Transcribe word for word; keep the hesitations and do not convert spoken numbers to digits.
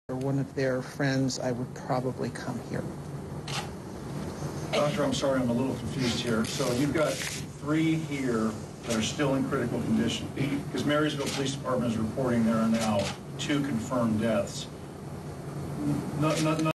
or one of their friends, I would probably come here. Doctor, I'm sorry, I'm a little confused here. So you've got three here that are still in critical condition, because Marysville Police Department is reporting there are now two confirmed deaths. No, no, no.